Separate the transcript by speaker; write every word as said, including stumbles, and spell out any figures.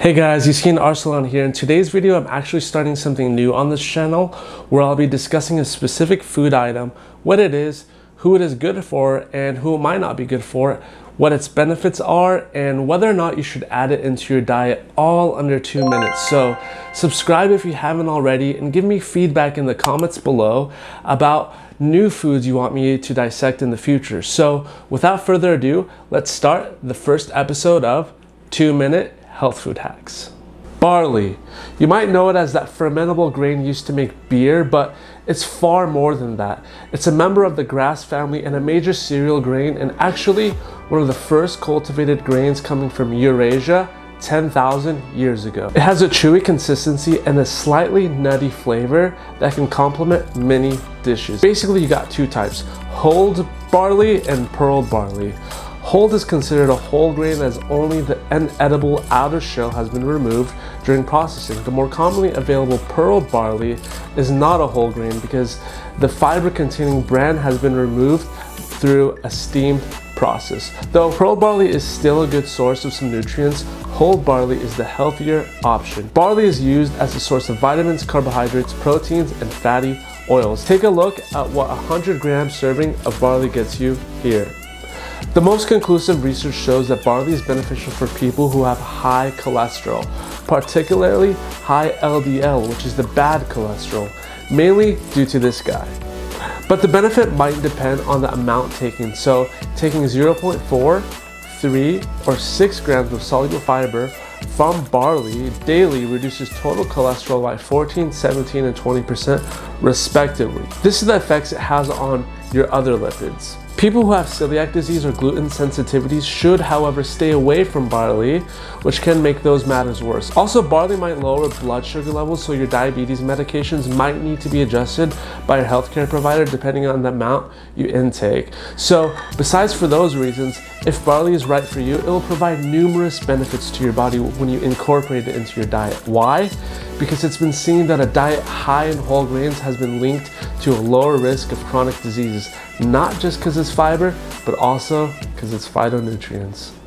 Speaker 1: Hey guys, you've seen Arsalan here. In today's video, I'm actually starting something new on this channel where I'll be discussing a specific food item, what it is, who it is good for, and who it might not be good for, what its benefits are, and whether or not you should add it into your diet all under two minutes. So subscribe if you haven't already and give me feedback in the comments below about new foods you want me to dissect in the future. So without further ado, let's start the first episode of two minute Health Food Hacks. Barley. You might know it as that fermentable grain used to make beer, but it's far more than that. It's a member of the grass family and a major cereal grain, and actually one of the first cultivated grains coming from Eurasia ten thousand years ago. It has a chewy consistency and a slightly nutty flavor that can complement many dishes. Basically, you got two types, hulled barley and pearl barley. Hulled is considered a whole grain as only the inedible outer shell has been removed during processing. The more commonly available pearl barley is not a whole grain because the fiber containing bran has been removed through a steamed process. Though pearl barley is still a good source of some nutrients, hulled barley is the healthier option. Barley is used as a source of vitamins, carbohydrates, proteins, and fatty oils. Take a look at what a one hundred gram serving of barley gets you here. The most conclusive research shows that barley is beneficial for people who have high cholesterol, particularly high L D L, which is the bad cholesterol, mainly due to this guy. But the benefit might depend on the amount taken, so taking zero point four, three, or six grams of soluble fiber from barley daily reduces total cholesterol by fourteen, seventeen, and twenty percent respectively. This is the effects it has on your other lipids. People who have celiac disease or gluten sensitivities should, however, stay away from barley, which can make those matters worse. Also, barley might lower blood sugar levels, so your diabetes medications might need to be adjusted by your healthcare provider depending on the amount you intake. So, besides for those reasons, if barley is right for you, it will provide numerous benefits to your body when you incorporate it into your diet. Why? Because it's been seen that a diet high in whole grains has been linked to a lower risk of chronic diseases, not just because it's fiber, but also because it's phytonutrients.